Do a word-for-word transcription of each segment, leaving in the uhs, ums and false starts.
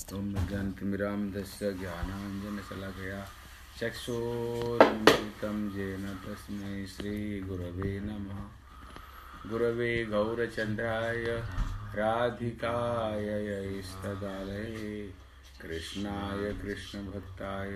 ओम ज्ञानतिमिरान्धस्य ज्ञानाञ्जनशलाकया चक्षुरुन्मिलितं येन तस्मै श्रीगुरवे नमः। गुरवे गौरचन्द्राय राधिकाय इष्टदालये कृष्णाय कृष्णभक्ताय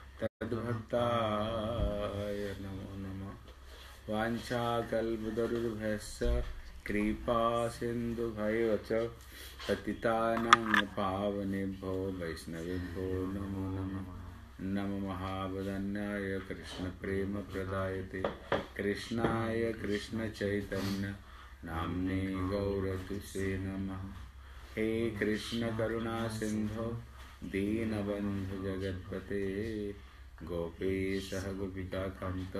तद्भक्ताय नमो नमः। वाञ्छाकल्पतरुर्भयस्य कृपा सिन्धुभैव च पतितानां पावनेभ्यो वैष्णवेभ्यो नमो नमः। नमो महावदन्याय कृष्णप्रेमप्रदायते कृष्णाय कृष्णचैतन्य नाम्ने गौरतुसे नमः। हे कृष्ण करुणा सिंधो दीनबन्धु जगत्पते गोपेशः गोपिका कान्त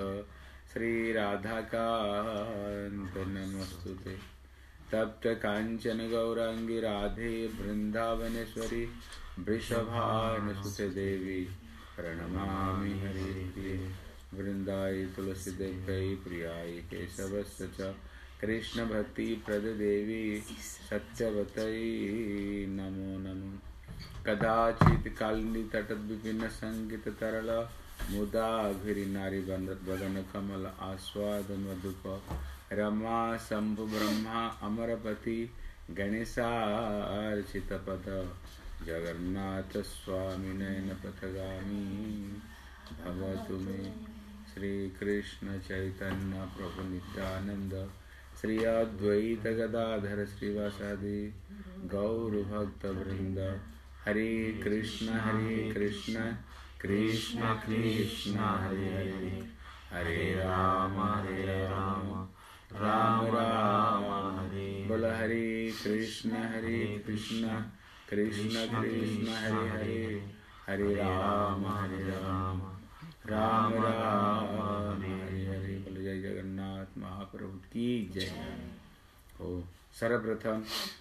श्रीराधाकान्त नमस्तुते। तप्त कांचन गौरांगी राधे वृंदावनेश्वरी वृषभानुसुते देवी प्रणमामि हरिप्रिये। वृंदाई तुलसी देव्यै प्रियाय केशवस्य च कृष्ण भक्ति प्रद देवी सत्यवतै नमो नमो। कदाचित् कालिंदी तटत विपिन संगीत तरल मुदा घिरि नारी बदन कमल आस्वाद मधुप रमा शंभु ब्रह्मा अमरपति गणेशार्चित पद जगन्नाथ स्वामी नयन पथगामी भवतु मे। श्री कृष्ण चैतन्य प्रभु नित्यानंद श्री अद्वैत गदाधर श्रीवासादि गौर भक्त वृंद। हरे कृष्ण हरे कृष्ण कृष्ण कृष्ण हरे हरे हरे राम हरे राम राम राम हरे बोल। हरे कृष्ण हरे कृष्ण कृष्ण कृष्ण हरे हरे हरे राम हरे राम राम राम हरे हरे बोल। जय जगन्नाथ महाप्रभु की जय हो। सर्वप्रथम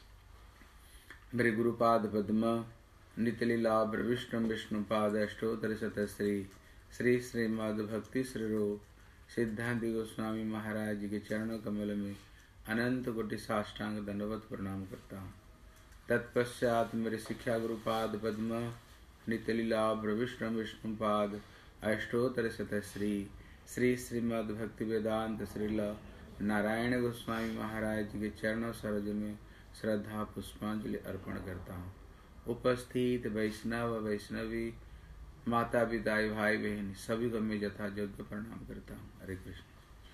मेरे गुरुपाद पद्म नितलीला विष्णु विष्णुपाद अष्टोत्तर शतश्री श्री श्रीमद् भक्ति स्वरूप सिद्धांत गोस्वामी महाराज के चरणों कमल में अनंत कोटि साष्टांग दंडवत प्रणाम करता हूँ। तत्पश्चात मेरे शिक्षा गुरुपाद पद्म नितलीला विष्णु विष्णुपाद अष्टोत्तर शतश्री श्री श्रीमद् भक्ति वेदांत श्रीला नारायण गोस्वामी महाराज के चरणों सरोज में श्रद्धा पुष्पांजलि अर्पण करता हूँ। उपस्थित वैष्णव वैष्णवी माता पिता भाई बहन सभी को मैं यथा योग्य प्रणाम करता हूँ। हरे कृष्ण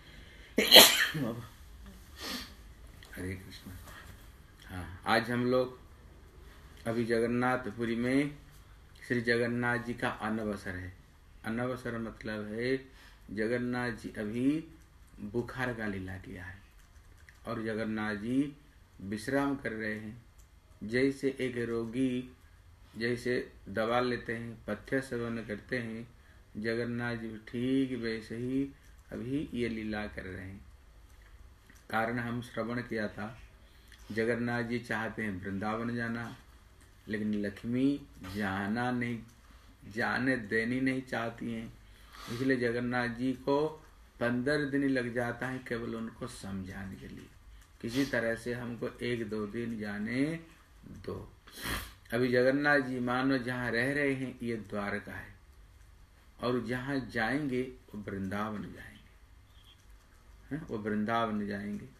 हरे कृष्ण। हाँ, आज हम लोग अभी जगन्नाथपुरी में श्री जगन्नाथ जी का अनवसर है। अनवसर मतलब है जगन्नाथ जी अभी बुखार का लीला किया है और जगन्नाथ जी विश्राम कर रहे हैं। जैसे एक रोगी जैसे दवा लेते हैं पथ्य सेवन करते हैं, जगन्नाथ जी ठीक वैसे ही अभी ये लीला कर रहे हैं। कारण हम श्रवण किया था जगन्नाथ जी चाहते हैं वृंदावन जाना, लेकिन लक्ष्मी जाना नहीं जाने देनी नहीं चाहती हैं। इसलिए जगन्नाथ जी को पंद्रह दिन लग जाता है केवल उनको समझाने के लिए। किसी तरह से हमको एक दो दिन जाने दो। अभी जगन्नाथ जी मानो जहाँ रह रहे हैं ये द्वारका है और जहाँ जाएंगे वो वृंदावन जाएंगे, है? वो वृंदावन जाएंगे।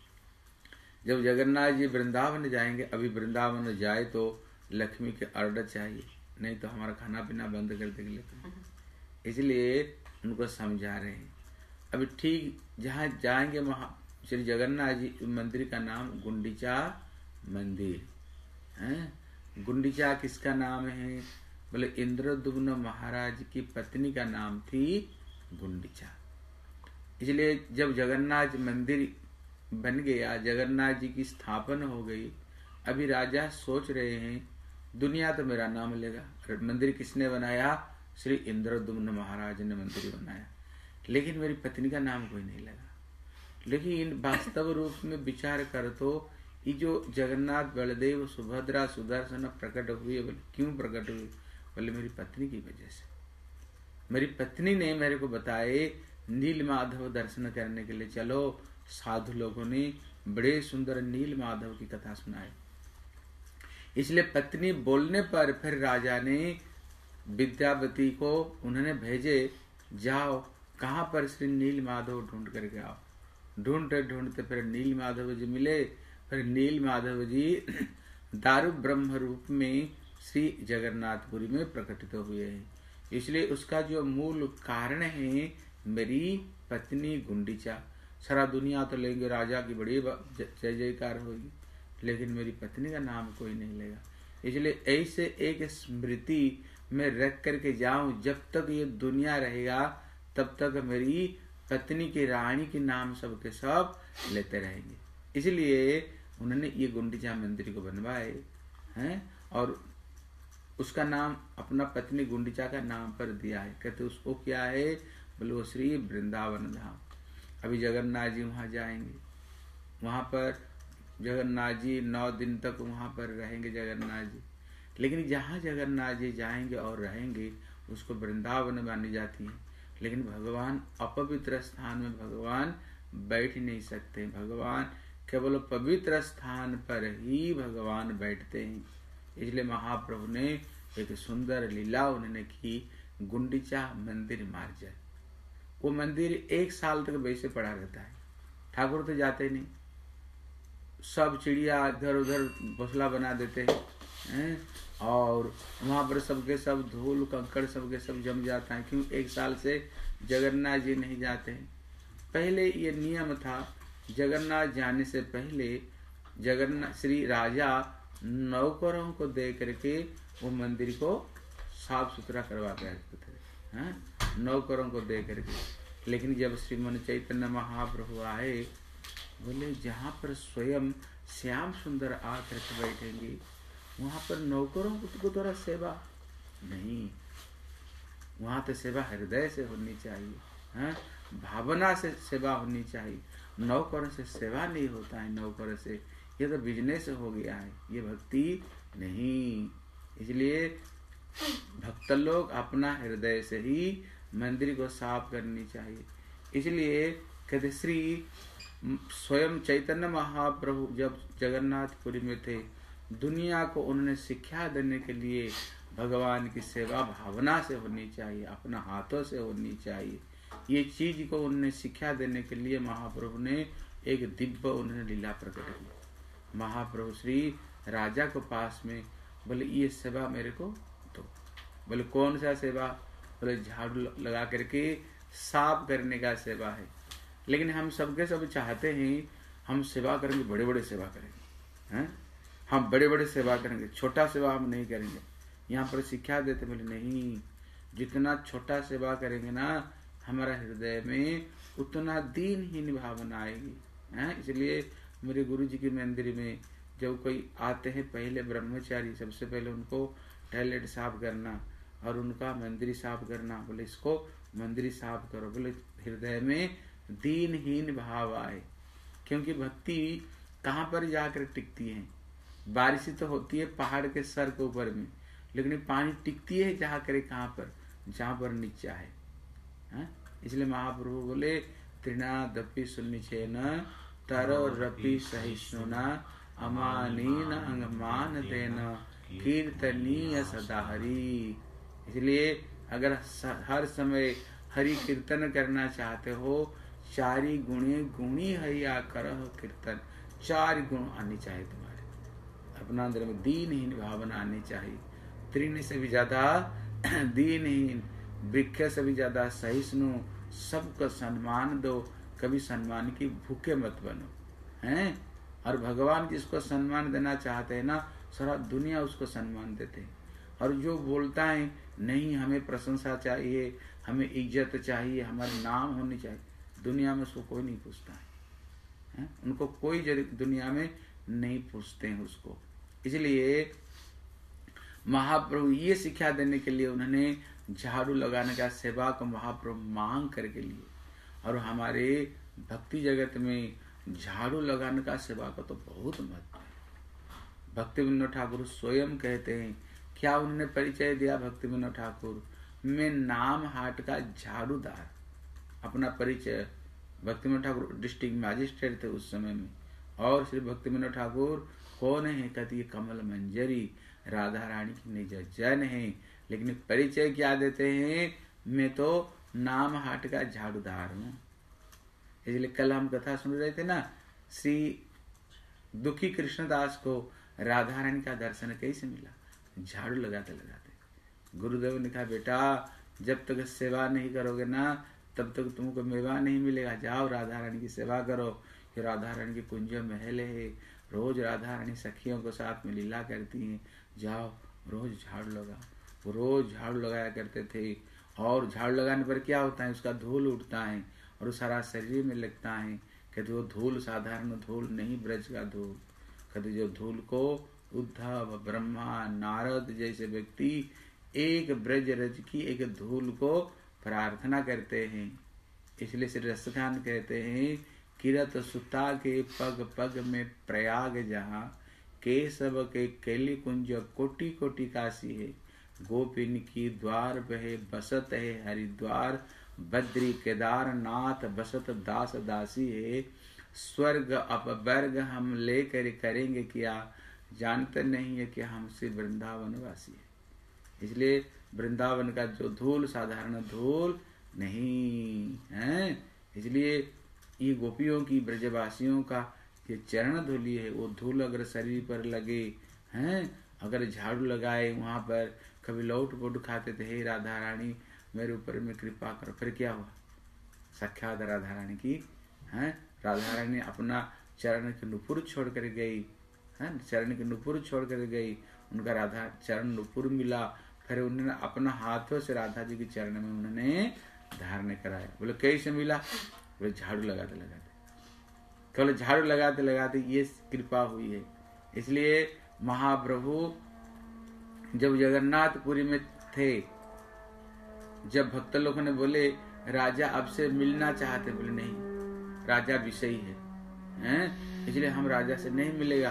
जब जगन्नाथ जी वृंदावन जाएंगे, अभी वृंदावन जाए तो लक्ष्मी के ऑर्डर चाहिए, नहीं तो हमारा खाना पीना बंद कर देंगे लक्ष्मी। इसलिए उनको समझा रहे हैं। अभी ठीक जहाँ जाएंगे वहाँ श्री जगन्नाथ जी मंदिर का नाम गुंडीचा मंदिर है। गुंडीचा किसका नाम है? बोले इंद्रद्युम्न महाराज की पत्नी का नाम थी गुंडीचा। इसलिए जब जगन्नाथ मंदिर बन गया, जगन्नाथ जी की स्थापना हो गई, अभी राजा सोच रहे हैं दुनिया तो मेरा नाम लेगा। मंदिर किसने बनाया? श्री इंद्रद्युम्न महाराज ने मंदिर बनाया, लेकिन मेरी पत्नी का नाम कोई नहीं लगा। लेकिन वास्तव रूप में विचार कर तो ये जो जगन्नाथ बलदेव सुभद्रा सुदर्शन प्रकट हुए, बोले क्यों प्रकट हुए? बोले मेरी पत्नी की वजह से। मेरी पत्नी ने मेरे को बताए नील माधव दर्शन करने के लिए चलो। साधु लोगों ने बड़े सुंदर नील माधव की कथा सुनाई। इसलिए पत्नी बोलने पर फिर राजा ने विद्यावती को उन्होंने भेजे, जाओ कहाँ पर श्री नील माधव ढूंढ करके आओ। ढूंढते ढूंढते फिर नील माधव जी मिले। फिर नील माधव जी दारु ब्रह्म रूप में श्री जगन्नाथपुरी में प्रकटित हुए हैं। इसलिए उसका जो मूल कारण है मेरी पत्नी गुंडीचा। सारा दुनिया तो लेंगे, राजा की बड़ी जय जयकार होगी, लेकिन मेरी पत्नी का नाम कोई नहीं लेगा। इसलिए ऐसे एक स्मृति में रख करके जाऊं, जब तक ये दुनिया रहेगा तब तक मेरी पत्नी की रानी के नाम सब के सब लेते रहेंगे। इसलिए उन्होंने ये गुंडीचा मंदिर को बनवाए हैं और उसका नाम अपना पत्नी गुंडीचा का नाम पर दिया है। कहते उसको क्या है, बोले वो श्री वृंदावन धाम। अभी जगन्नाथ जी वहाँ जाएंगे, वहाँ पर जगन्नाथ जी नौ दिन तक वहाँ पर रहेंगे जगन्नाथ जी। लेकिन जहाँ जगन्नाथ जी जाएंगे और रहेंगे उसको वृंदावन मानी जाती है। लेकिन भगवान अपवित्र स्थान में भगवान बैठ नहीं सकते। भगवान केवल पवित्र स्थान पर ही भगवान बैठते हैं। इसलिए महाप्रभु ने एक सुंदर लीला उन्होंने की, गुंडीचा मंदिर मार्जन। वो मंदिर एक साल तक वैसे पड़ा रहता है, ठाकुर तो जाते नहीं, सब चिड़िया इधर उधर घोंसला बना देते हैं, हैं? और वहाँ पर सबके सब धूल कंकड़ सबके सब जम जाता है। क्यों? एक साल से जगन्नाथ जी नहीं जाते हैं। पहले ये नियम था, जगन्नाथ जाने से पहले जगन्नाथ श्री राजा नौकरों को दे करके वो मंदिर को साफ सुथरा करवाते थे, हैं? नौकरों को दे करके। लेकिन जब श्रीमन चैतन्य महाप्रभु आए, बोले जहाँ पर स्वयं श्याम सुंदर आकर के बैठेंगे वहाँ पर नौकरों को थोड़ा सेवा नहीं, वहाँ तो सेवा हृदय से होनी चाहिए, हैं? भावना से सेवा होनी चाहिए। नौकरों से सेवा नहीं होता है, नौकरों से ये तो बिजनेस हो गया है, ये भक्ति नहीं। इसलिए भक्त लोग अपना हृदय से ही मंदिर को साफ करनी चाहिए। इसलिए कहते श्री स्वयं चैतन्य महाप्रभु जब जगन्नाथपुरी में थे, दुनिया को उन्होंने शिक्षा देने के लिए भगवान की सेवा भावना से होनी चाहिए, अपना हाथों से होनी चाहिए। ये चीज को उन्होंने शिक्षा देने के लिए महाप्रभु ने एक दिव्य उन्होंने लीला प्रकट की। महाप्रभु श्री राजा को पास में बोले ये सेवा मेरे को दो। बोले कौन सा सेवा? बोले झाड़ू लगा करके साफ करने का सेवा है। लेकिन हम सबके सब चाहते हैं हम सेवा करेंगे, बड़े बड़े सेवा करेंगे, हैं? हम बड़े बड़े सेवा करेंगे, छोटा सेवा हम नहीं करेंगे। यहाँ पर शिक्षा देते बोले नहीं, जितना छोटा सेवा करेंगे ना हमारा हृदय में उतना दीनहीन भावना आएगी, हैं? इसलिए मेरे गुरु जी के मंदिर में जब कोई आते हैं, पहले ब्रह्मचारी सबसे पहले उनको टॉयलेट साफ करना और उनका मंदिर साफ करना। बोले इसको मंदिर साफ करो, बोले हृदय में दीनहीन भाव आए। क्योंकि भक्ति कहाँ पर जाकर टिकती है? बारिश तो होती है पहाड़ के सर के ऊपर में, लेकिन पानी टिकती है जहाँ करे कहाँ पर? जहाँ पर नीचा है, है? इसलिए महाप्रभु बोले तृणादपि सुनिचेन तरो रपि सहिष्णुना अमानीन अंगमान तेन कीर्तनीय सदा हरि। इसलिए अगर हर समय हरि कीर्तन करना चाहते हो, चारि गुणे गुणी हरिया करह कीर्तन, चार गुण आनी चाहिए तुम्हारे अपना अंदर में। दीनहीन भावना आनी चाहिए, तृण से भी ज्यादा दीनहीन, वृक्ष से भी ज्यादा सहिष्णु, सबको सम्मान दो, कभी सम्मान की भूखे मत बनो, हैं? और भगवान जिसको सम्मान देना चाहते हैं ना, सारा दुनिया उसको सम्मान देते हैं। और जो बोलता है नहीं हमें प्रशंसा चाहिए, हमें इज्जत चाहिए, हमारे नाम होनी चाहिए, दुनिया में उसको कोई नहीं पूछता है, है? उनको कोई दुनिया में नहीं पूछते हैं उसको। इसलिए महाप्रभु ये शिक्षा देने के लिए उन्होंने झाड़ू लगाने का सेवा को महाप्रभु मांग करके लिए। और हमारे भक्ति जगत में झाड़ू लगाने का सेवा का तो बहुत महत्व है। भक्ति विनोद ठाकुर स्वयं कहते हैं, क्या उन्होंने परिचय दिया भक्ति विनोद ठाकुर? मैं नाम हाट का झाड़ूदार, अपना परिचय। भक्ति विनोद ठाकुर डिस्ट्रिक्ट मैजिस्ट्रेट थे उस समय में, और श्री भक्ति विनोद ठाकुर कौन है? कहती है कमल मंजरी, राधा रानी की निज जन है। लेकिन परिचय क्या देते हैं? मैं तो नाम हाट का झाड़ूदार हूं। इसलिए कल हम कथा सुन रहे थे ना, श्री दुखी कृष्णदास को राधा रानी का दर्शन कैसे मिला? झाड़ू लगाते लगाते। गुरुदेव ने कहा बेटा जब तक सेवा नहीं करोगे ना तब तक तुमको मेवा नहीं मिलेगा। जाओ राधा रानी की सेवा करो। कि राधा रानी की कुंज महल है, रोज राधा रानी सखियों के साथ में लीला करती हैं। जाओ रोज झाड़ू लगा। वो रोज झाड़ू लगाया करते थे। और झाड़ू लगाने पर क्या होता है? उसका धूल उठता है और सारा शरीर में लगता है। कहते वो धूल साधारण धूल नहीं, ब्रज का धूल। कहते जो धूल को उद्धव, ब्रह्मा, नारद जैसे व्यक्ति एक ब्रज रज की एक धूल को प्रार्थना करते हैं। इसलिए श्री रसखान कहते हैं किरत सुता के पग पग में प्रयाग जहाँ, केशव के कैली कुंज कोटि कोटि काशी है। गोपिन की द्वार बहे बसत है हरिद्वार, बद्री केदारनाथ बसत दास दासी है। स्वर्ग अपवर्ग हम लेकर करेंगे क्या, जानते नहीं है कि हमसे वृंदावन वासी है। इसलिए वृंदावन का जो धूल साधारण धूल नहीं है। इसलिए ये गोपियों की ब्रजवासियों का ये चरण धूली है। वो धूल अगर शरीर पर लगे हैं, अगर झाड़ू लगाए वहां पर, कभी लौट पोट खाते थे, हे राधा रानी मेरे ऊपर में कृपा करो। फिर क्या हुआ? साक्षात राधा रानी की हैं। राधा रानी अपना चरण के नुपुर छोड़ कर गई है, चरण के नुपुर छोड़ कर गई। उनका राधा चरण नुपुर मिला। फिर उन्होंने अपना हाथों से राधा जी के चरण में उन्होंने धारण कराया। बोले कैसे मिला? बोले झाड़ू लगाते लगाते, केवल झाड़ू लगाते लगाते ये कृपा हुई है। इसलिए महाप्रभु जब जगन्नाथपुरी में थे, जब भक्त लोगों ने बोले राजा अब से मिलना चाहते, बोले नहीं राजा विषयी है, हैं? इसलिए हम राजा से नहीं मिलेगा।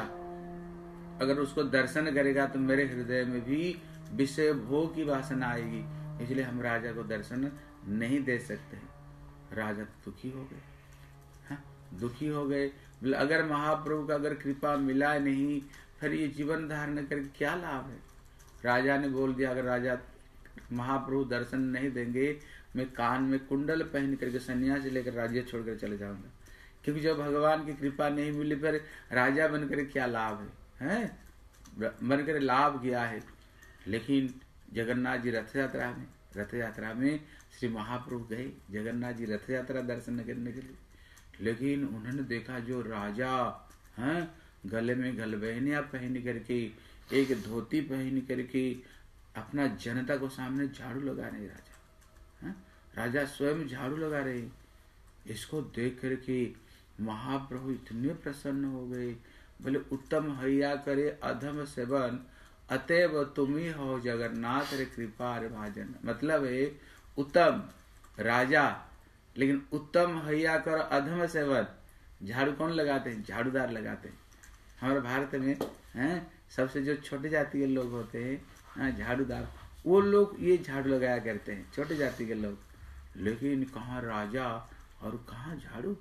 अगर उसको दर्शन करेगा तो मेरे हृदय में भी विषय भोग की वासना आएगी, इसलिए हम राजा को दर्शन नहीं दे सकते। राजा तो दुखी हो गए, हाँ दुखी हो गए। बोले अगर महाप्रभु का अगर कृपा मिला नहीं फिर ये जीवन धारण करके क्या लाभ है? राजा ने बोल दिया अगर राजा महाप्रभु दर्शन नहीं देंगे, मैं कान में कुंडल पहन करके सन्यासी लेकर राज्य छोड़कर चले जाऊंगा। क्योंकि जब भगवान की कृपा नहीं मिली फिर राजा बनकर क्या लाभ है, हैं? बनकर लाभ किया है। लेकिन जगन्नाथ जी रथ यात्रा में रथ यात्रा में श्री महाप्रभु गए जगन्नाथ जी रथ यात्रा दर्शन करने के लिए। लेकिन उन्होंने देखा जो राजा हैं गले में गलबहनियां पहन करके, एक धोती पहन करके अपना जनता को सामने झाड़ू लगा रहे राजा, हैं? राजा स्वयं झाड़ू लगा रहे। इसको देख करके महाप्रभु इतने प्रसन्न हो गए। बोले उत्तम हैया करे अधम सेवन, अतएव तुम्ही हो जगन्नाथ रे कृपा रे भाजन। मतलब है उत्तम राजा, लेकिन उत्तम हैया कर अधम सेवन। झाड़ू कौन लगाते हैं? झाड़ूदार लगाते हैं। हमारे भारत में हैं सबसे जो छोटे जाति के लोग होते हैं झाड़ूदार, वो लोग ये झाड़ू लगाया करते हैं, छोटे जाति के लोग। लेकिन कहाँ राजा और कहाँ झाड़ू।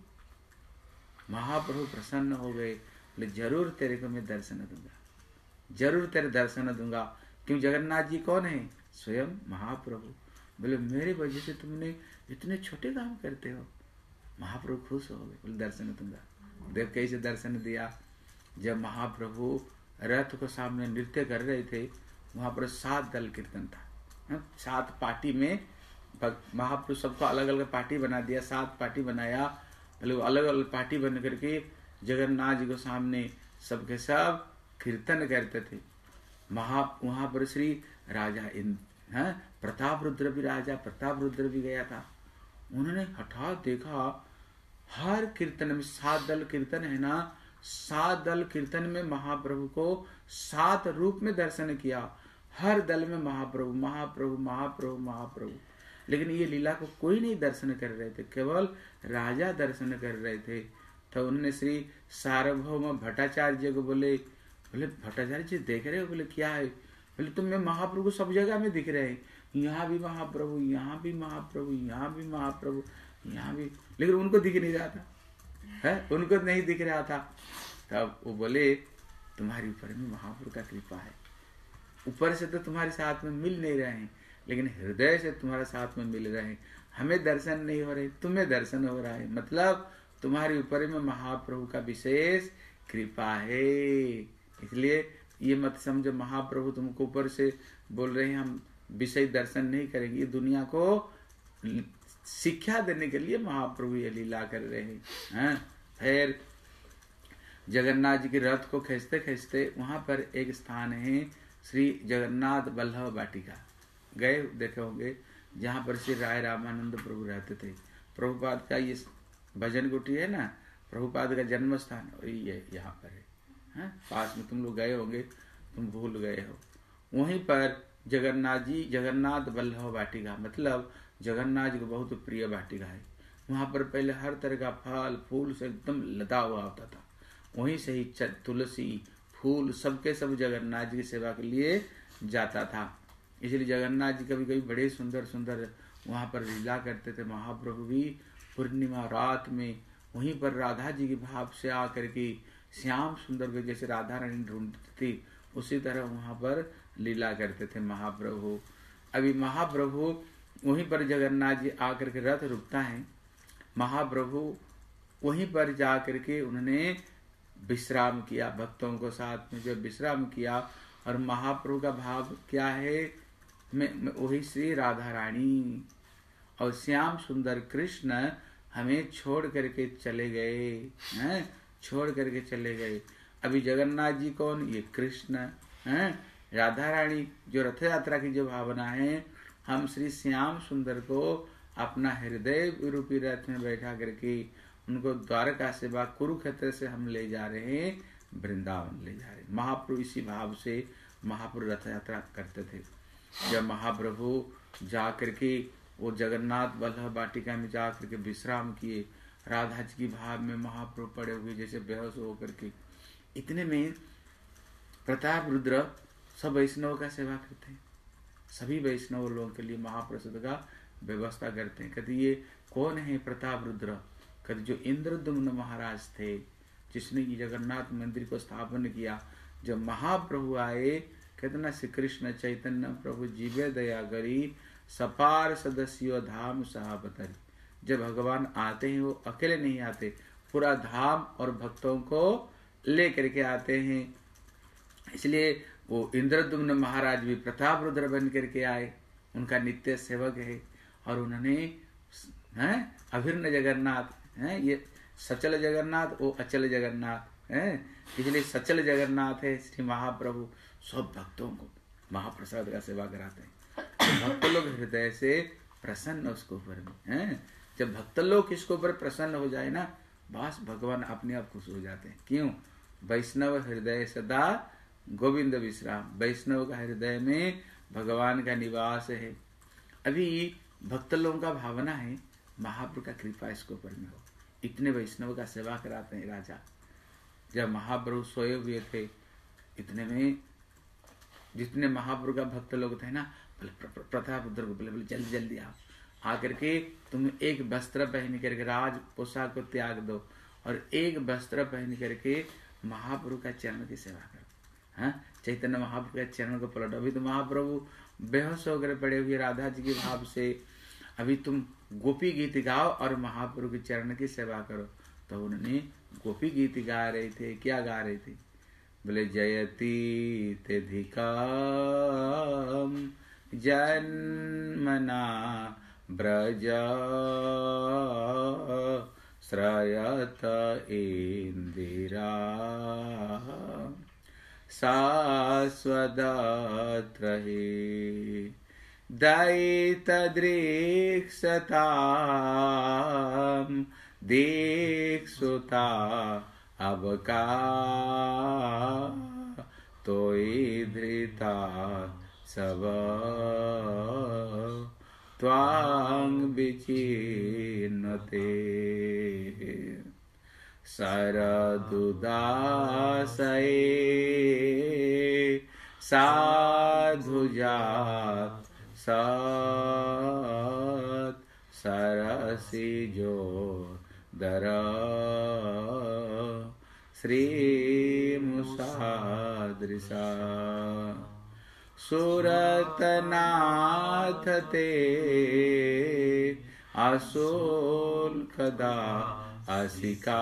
महाप्रभु प्रसन्न हो गए। बोले जरूर तेरे को मैं दर्शन दूंगा, जरूर तेरे दर्शन दूंगा। क्यों? जगन्नाथ जी कौन है? स्वयं महाप्रभु। बोले मेरे वजह से तुमने इतने छोटे काम करते हो। महाप्रभु खुश हो गए। बोले दर्शन दूंगा। देव कैसे दर्शन दिया? जब महाप्रभु रथ को सामने नृत्य कर रहे थे, वहां पर सात दल कीर्तन था। सात पार्टी में महाप्रभु सबको अलग अलग पार्टी बना दिया, सात पार्टी बनाया। अलग अलग पार्टी बन करके जगन्नाथ जी को सामने सबके सब कीर्तन करते थे। महा वहां पर श्री राजा इन है प्रताप रुद्र भी राजा प्रताप रुद्र भी गया था। उन्होंने हठात देखा हर कीर्तन में सात दल कीर्तन है ना, सात दल कीर्तन में महाप्रभु को सात रूप में दर्शन किया। हर दल में महाप्रभु महाप्रभु महाप्रभु महाप्रभु। लेकिन ये लीला को कोई नहीं दर्शन कर रहे थे, केवल राजा दर्शन कर रहे थे। तो उन्होंने श्री सार्वभौम भट्टाचार्य को बोले बोले भट्टाचार्य जी देख रहे हो? बोले क्या है? बोले तुम में महाप्रभु सब जगह में दिख रहे हैं, यहाँ भी महाप्रभु, यहाँ भी महाप्रभु, यहाँ भी महाप्रभु, यहाँ भी। लेकिन उनको दिख नहीं रहा था, है उनको नहीं दिख रहा था। तब वो बोले तुम्हारे ऊपर में महाप्रभु का कृपा है। ऊपर से तो तुम्हारे साथ में मिल नहीं रहे हैं, लेकिन हृदय से तुम्हारे साथ में मिल रहे हैं। हमें दर्शन नहीं हो रहे, तुम्हें दर्शन हो रहा है, मतलब तुम्हारे ऊपर में महाप्रभु का विशेष कृपा है। इसलिए ये मत समझो महाप्रभु तुमको ऊपर से बोल रहे हैं हम विषय दर्शन नहीं करेंगे। ये दुनिया को शिक्षा देने के लिए महाप्रभु ये लीला कर रहे हैं। फिर जगन्नाथ जी के रथ को खींचते खींचते वहां पर एक स्थान है श्री जगन्नाथ वल्लभ वाटिका, गए देखे होंगे, जहाँ पर श्री राय रामानंद प्रभु रहते थे। प्रभुपाद का ये भजन कुटी है ना, प्रभुपाद का जन्म स्थान ये यहाँ पर है, है? पास में तुम लोग गए होंगे, तुम भूल गए हो। वहीं पर जगन्नाथ जी, जगन्नाथ वल्लभ वाटिका मतलब जगन्नाथ जी को बहुत प्रिय वाटिका है। वहाँ पर पहले हर तरह का फल फूल से एकदम लदा हुआ होता था। वहीं से ही तुलसी फूल सबके सब जगन्नाथ जी की सेवा के लिए जाता था। इसलिए जगन्नाथ जी कभी कभी बड़े सुंदर सुंदर वहाँ पर लीला करते थे। महाप्रभु भी पूर्णिमा रात में वहीं पर राधा जी के भाव से आकर के श्याम सुंदर को जैसे राधा रानी ढूंढती थी, उसी तरह वहाँ पर लीला करते थे महाप्रभु। अभी महाप्रभु वहीं पर जगन्नाथ जी आकर के रथ रुकता है, महाप्रभु वहीं पर जा करके उन्होंने विश्राम किया भक्तों को साथ में। जब विश्राम किया और महाप्रभु का भाव क्या है, मैं, मैं वही श्री राधा रानी और श्याम सुंदर कृष्ण हमें छोड़ करके चले गए हैं, छोड़ करके चले गए। अभी जगन्नाथ जी कौन, ये कृष्ण हैं, राधा रानी जो रथ यात्रा की जो भावना है, हम श्री श्याम सुंदर को अपना हृदय रूपी रथ में बैठा करके उनको द्वारका से बा कुरुक्षेत्र से हम ले जा रहे हैं, वृंदावन ले जा रहे हैं। महाप्रभु इसी भाव से महाप्रभु रथ यात्रा करते थे। जब महाप्रभु जा करके वो जगन्नाथ वल्लभ वाटिका में जा करके विश्राम किए, राधा जी की भाव में महाप्रभु पड़े हुए जैसे बेहोश होकर के, इतने में प्रताप रुद्र सब वैष्णव का सेवा करते हैं। सभी वैष्णव लोगों के लिए महाप्रसाद का व्यवस्था करते हैं। कहते ये कौन है प्रताप रुद्र, कहते जो इंद्रद्युम्न महाराज थे, जिसने ये जगन्नाथ मंदिर को स्थापन किया। जब महाप्रभु आए, कहते ना श्री कृष्ण चैतन्य प्रभु जीवे दया करी सपार सदस्यो धाम सहाबतरी। जब भगवान आते हैं वो अकेले नहीं आते, पूरा धाम और भक्तों को ले करके आते हैं। इसलिए वो इंद्रद्युम्न महाराज भी प्रताप रुद्र बन करके आए, उनका नित्य सेवक है। और उन्होंने हैं अभिन्न जगन्नाथ हैं, ये सचल जगन्नाथ, वो अचल जगन्नाथ हैं। इसलिए सचल जगन्नाथ है श्री महाप्रभु, सब भक्तों को महाप्रसाद का सेवा कराते हैं। भक्त लोग हृदय से प्रसन्न उसको ऊपर में हैं। जब भक्त लोग इसको ऊपर प्रसन्न हो जाए ना, बस भगवान अपने आप खुश हो जाते हैं। क्यों? वैष्णव हृदय सदा गोविंद विश्राम, वैष्णव का हृदय में भगवान का निवास है। अभी भक्त लोगों का भावना है महाप्रभु का कृपा इसको ऊपर में हो, इतने वैष्णव का सेवा कराते हैं राजा। जब महाप्रभु सोए हुए थे, इतने में जितने महाप्रभु का भक्त लोग थे ना, प्रताप रुद्र को बोले बोले जल्दी जल्दी आओ, आकर के तुम एक वस्त्र पहन करके राज पोशाक को त्याग दो और एक वस्त्र पहन करके महाप्रभु का चरण की सेवा करो। हाँ, चैतन्य महाप्रभु के चरण को पलटो। अभी तो महाप्रभु बेहोश होकर पड़े हुए राधा जी के भाव से, अभी तुम गोपी गीत गाओ और महाप्रभु के चरण की सेवा करो। तो उन्होंने गोपी गीत गा रहे थे। क्या गा रहे थे? बोले जयति ते धिकाम जन्मना ब्रज श्रयत इंदिरा शाश्वत रहे दैत दृक्षताम दीक्षुता अब का तोई धृता सब त्वांग विचिन्नते सरदुदासये साधुजात सत सरसी जो दर श्रीमुषादृशा सुरतनाथ ते असोल कदा असिका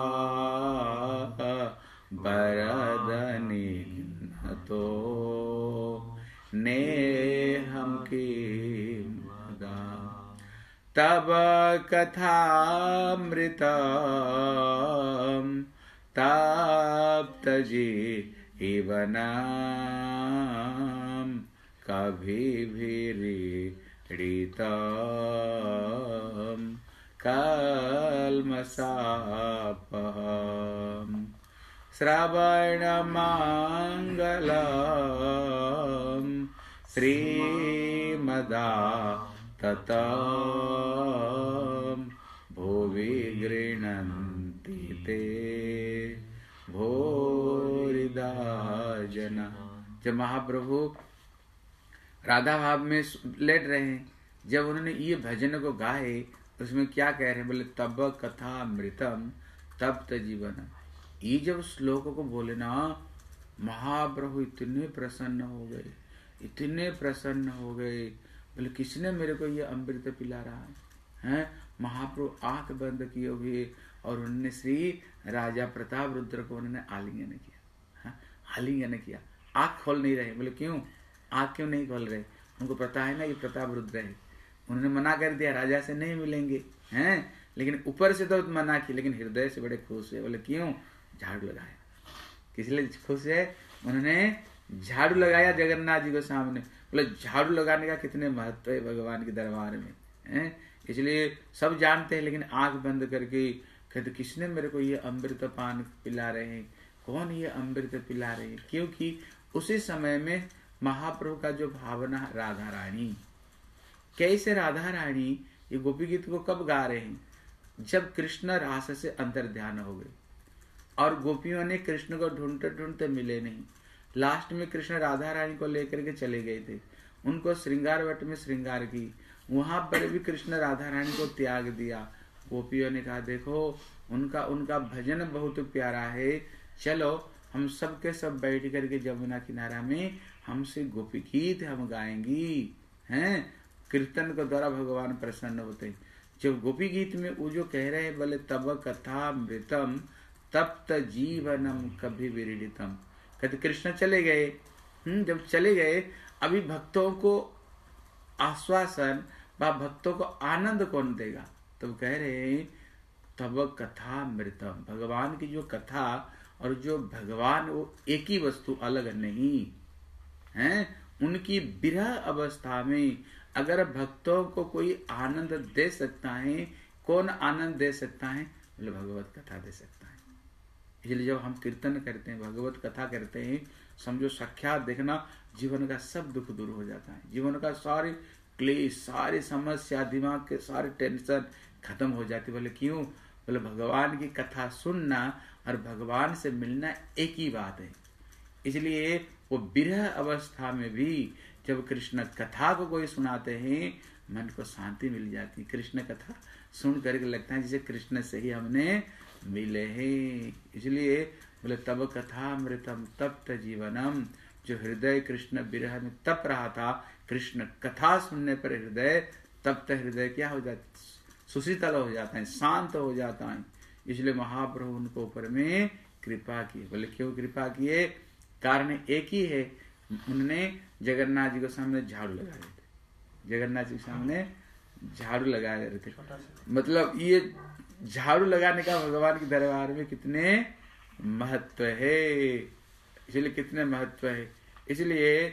बरदनी तो ने हम की मुदा तब कथामृतम तप्त जीवनम कभी भी ऋतम कल्मषापहम श्रवणमङ्गलम् श्रीमदा ततं भुवि गृह्णन्ति ते भूरिदा जना। जब महाप्रभु राधा भाव में लेट रहे हैं, जब उन्होंने ये भजन को गाए, उसमें क्या कह रहे हैं? बोले तब कथा मृतम तप्त जीवनम। ये जब श्लोकों को बोले ना, महाप्रभु इतने प्रसन्न हो गए, इतने प्रसन्न हो गए। बोले किसने मेरे को ये अमृत पिला रहा है, हैं? महाप्रभु आंख बंद किए हुए और उन्होंने श्री राजा प्रताप रुद्र को उन्होंने आलिंगन किया, आलिंगन किया। आंख खोल नहीं रहे। बोले क्यों? आंख क्यों नहीं खोल रहे? उनको पता है ना ये प्रताप रुद्र है। उन्होंने मना कर दिया, राजा से नहीं मिलेंगे, हैं? लेकिन ऊपर से तो मना की, लेकिन हृदय से बड़े खुश है। बोले क्यों? झाड़ू लगाया। किस लिए खुश है? उन्होंने झाड़ू लगाया जगन्नाथ जी को सामने। बोले झाड़ू लगाने का कितने महत्व है भगवान के दरबार में, हैं? इसलिए सब जानते हैं, लेकिन आंख बंद करके कहते किसने मेरे को ये अमृत पान पिला रहे हैं, कौन ये अमृत पिला रहे हैं? क्योंकि उसी समय में महाप्रभु का जो भावना, राधा रानी कैसे, राधा रानी ये गोपी गीत को कब गा रहे हैं? जब कृष्ण रास से अंतर ध्यान हो गए और गोपियों ने कृष्ण को ढूंढते ढूंढते मिले नहीं। लास्ट में कृष्ण राधा रानी को लेकर के चले गए थे, उनको श्रृंगार वट में श्रृंगार की, वहां पर भी कृष्ण राधा रानी को त्याग दिया। गोपियों ने कहा देखो उनका उनका भजन बहुत प्यारा है, चलो हम सब के सब बैठ करके जमुना किनारा में हमसे गोपी गीत हम गाएंगी, हैं? कीर्तन के द्वारा भगवान प्रसन्न होते हैं। जब गोपी गीत में वो जो कह रहे हैं, बोले तब कथा मृतम तप्त जीवनम कभी विरीडितम। कहते कृष्ण चले गए, हम्म जब चले गए, अभी भक्तों को आश्वासन व भक्तों को आनंद कौन देगा? तब तो कह रहे हैं तब कथा मृतम। भगवान की जो कथा और जो भगवान, वो एक ही वस्तु, अलग नहीं है। उनकी विरह अवस्था में अगर भक्तों को कोई आनंद दे सकता है, कौन आनंद दे सकता है? बोले भगवत कथा दे सकता है। इसलिए जब हम कीर्तन करते हैं, भगवत कथा करते हैं, समझो साक्षात देखना, जीवन का सब दुख दूर हो जाता है। जीवन का सारे क्लेश, सारी समस्या, दिमाग के सारे टेंशन खत्म हो जाती। बोले क्यों? बोले भगवान की कथा सुनना और भगवान से मिलना एक ही बात है। इसलिए वो विरह अवस्था में भी जब कृष्ण कथा को कोई सुनाते हैं, मन को शांति मिल जाती। कृष्ण कथा सुन करके लगता है जैसे कृष्ण से ही हमने मिले हैं। इसलिए बोले तब कथा मृतम तप्त जीवनम। जो हृदय कृष्ण विरह में तप रहा था, कृष्ण कथा सुनने पर हृदय तप्त, हृदय क्या हो जाता? सुशीतल हो जाता है, शांत हो जाता है। इसलिए महाप्रभु उनको ऊपर में कृपा की। बोले क्यों कृपा किए? कारण एक ही है, उन्होंने जगन्नाथ जी को सामने झाड़ू लगा रहे थे। जगन्नाथ जी के सामने झाड़ू लगा रहे थे, मतलब ये झाड़ू लगाने का भगवान के दरबार में कितने महत्व है। इसलिए कितने महत्व है। इसलिए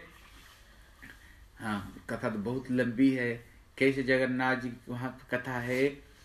हाँ, कथा तो बहुत लंबी है। कैसे जगन्नाथ जी वहां कथा है।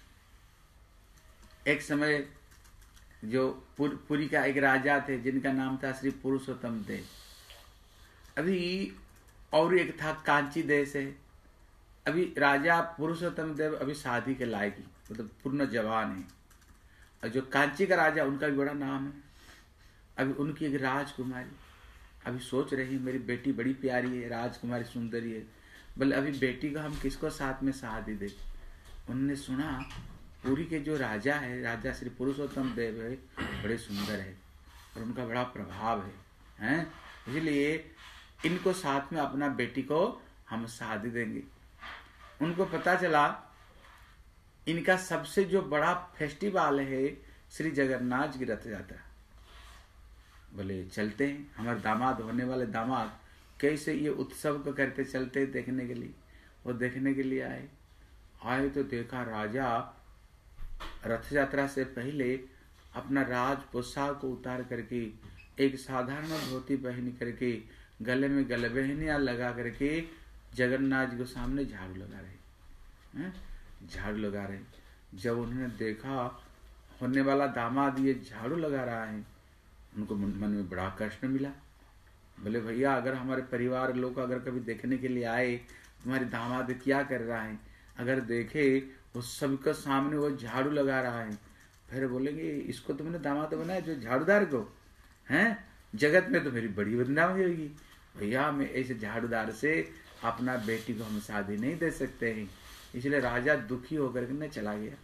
एक समय जो पुर, पुरी का एक राजा थे जिनका नाम था श्री पुरुषोत्तम देव। अभी और एक था कांची देश है। अभी राजा पुरुषोत्तम देव अभी शादी के लायक, मतलब पूर्ण जवान है। और जो कांची का राजा, उनका भी बड़ा नाम है। अभी उनकी एक राजकुमारी अभी सोच रही है मेरी बेटी बड़ी प्यारी है, राजकुमारी सुंदरी है, बोले अभी बेटी को हम किसको साथ में शादी दे। उन्होंने सुना पुरी के जो राजा है, राजा श्री पुरुषोत्तम देव है, बड़े सुंदर है, और उनका बड़ा प्रभाव है, हैं? इसलिए इनको साथ में अपना बेटी को हम शादी देंगे। उनको पता चला इनका सबसे जो बड़ा फेस्टिवल है श्री जगन्नाथ की रथ यात्रा। बोले चलते हैं, हमारे दामाद होने वाले दामाद कैसे ये उत्सव को करते चलते देखने के लिए। वो देखने के लिए आए आए तो देखा राजा रथ यात्रा से पहले अपना राज पोशाक को उतार करके एक साधारण धोती पहन करके गले में गलबेहनियां लगा करके जगन्नाथ जी को सामने झाड़ू लगा रहे हैं, झाड़ू लगा रहे। जब उन्होंने देखा होने वाला दामाद ये झाड़ू लगा रहा है, उनको मन में बड़ा कष्ट मिला। बोले भैया अगर हमारे परिवार लोग अगर कभी देखने के लिए आए तुम्हारे दामाद क्या कर रहा है, अगर देखे वो सबके सामने वो झाड़ू लगा रहा है, फिर बोलेंगे इसको तुमने दामाद बनाया जो झाड़ूदार को, हैं? जगत में तो मेरी बड़ी बदनामी होगी। भैया मैं ऐसे झाड़ूदार से अपना बेटी को हम शादी नहीं दे सकते हैं। इसलिए राजा दुखी होकर के न चला गया।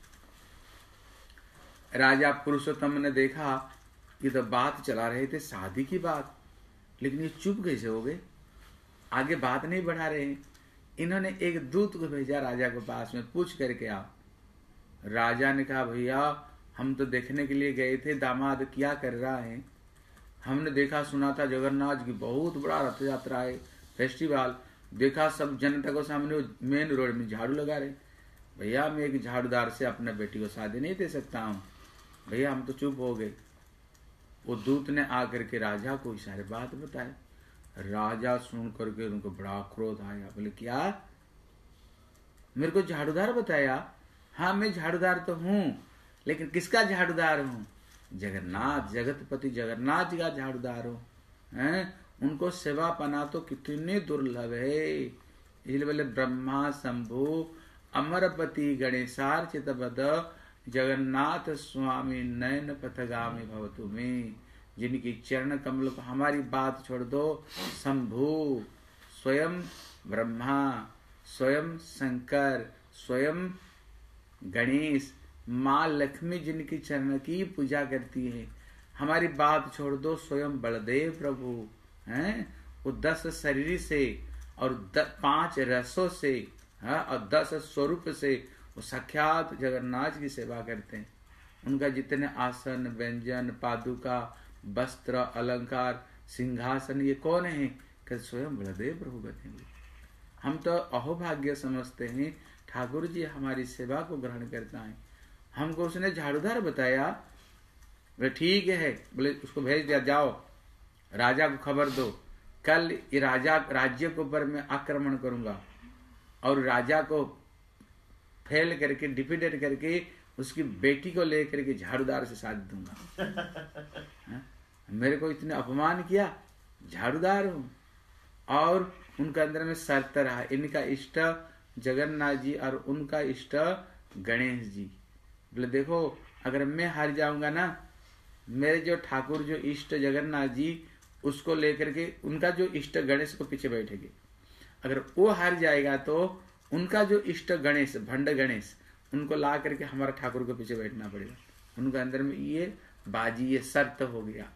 राजा पुरुषोत्तम ने देखा कि तो बात चला रहे थे शादी की बात, लेकिन ये चुप कैसे हो गए, आगे बात नहीं बढ़ा रहे हैं। इन्होंने एक दूत को भेजा राजा के पास में, पूछ करके आओ। राजा ने कहा भैया हम तो देखने के लिए गए थे दामाद क्या कर रहा है, हमने देखा सुना था जगन्नाथ की बहुत बड़ा रथ यात्रा है, फेस्टिवल देखा, सब जनता को सामने मेन रोड में झाड़ू लगा रहे। भैया मैं एक झाड़ूदार से अपने बेटी को शादी नहीं दे सकता हूँ। भैया हम तो चुप हो गए। वो दूत ने आकर के राजा को सारी बात बताई। राजा सुन करके उनको बड़ा क्रोध आया। बोले क्या मेरे को झाड़ूदार बताया? हाँ मैं झाड़ूदार तो हूँ, लेकिन किसका झाड़ूदार हूँ? जगन्नाथ, जगतपति जगन्नाथ जी का झाड़ूदार हूँ, हैं? उनको सेवा पाना तो कितनी दुर्लभ है। इसलिए बोले ब्रह्मा शंभु अमरपति गणेशार्चित बद जगन्नाथ स्वामी नयन पथगामी भवतु में। जिनकी चरण कमल को, हमारी बात छोड़ दो, शंभु स्वयं ब्रह्मा, स्वयं शंकर, स्वयं गणेश, माँ लक्ष्मी जिनकी चरण की पूजा करती है। हमारी बात छोड़ दो, स्वयं बलदेव प्रभु हैं, वो दस शरीर से और पांच रसों से, हाँ, और दस स्वरूप से वो साक्षात जगन्नाथ की सेवा करते हैं। उनका जितने आसन, व्यंजन, पादुका, वस्त्र, अलंकार, सिंहासन, ये कौन है? कि स्वयं बलदेव प्रभु बनेंगे। हम तो अहोभाग्य समझते हैं, ठाकुर जी हमारी सेवा को ग्रहण करता है। हमको उसने झाड़ूदार बताया। बोले ठीक है, बोले उसको भेज दिया, जाओ राजा को खबर दो, कल ये राजा राज्य के ऊपर मैं आक्रमण करूंगा और राजा को फेल करके डिफीटेड करके उसकी बेटी को लेकर के झाड़ूदार से शादी दूंगा। मेरे को इतने अपमान किया, झाड़ूदार हूं। और उनके अंदर में शर्त रहा, इनका इष्ट जगन्नाथ जी और उनका इष्ट गणेश जी। बोले देखो अगर मैं हार जाऊंगा ना, मेरे जो ठाकुर जो इष्ट जगन्नाथ जी उसको लेकर के उनका जो इष्ट गणेश को पीछे बैठेंगे। अगर वो हार जाएगा तो उनका जो इष्ट गणेश, भंड गणेश, उनको ला करके हमारा ठाकुर के पीछे बैठना पड़ेगा। उनके अंदर में ये बाजी, ये शर्त हो गया।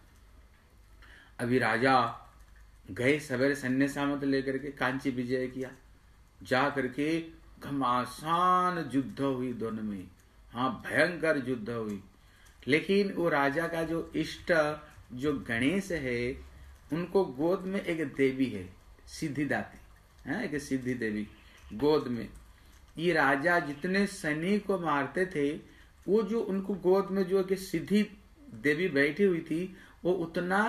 अभी राजा गए सवेरे सैन्य सामंत लेकर के कांची विजय किया। जा करके घमासान युद्ध हुई दोनों में, हाँ भयंकर युद्ध हुई। लेकिन वो राजा का जो इष्ट जो गणेश है, उनको गोद में एक देवी है सिद्धिदात्री, है एक सिद्धि देवी गोद में। ये राजा जितने सैनिक को मारते थे, वो जो उनको गोद में जो एक सिद्धि देवी बैठी हुई थी, वो उतना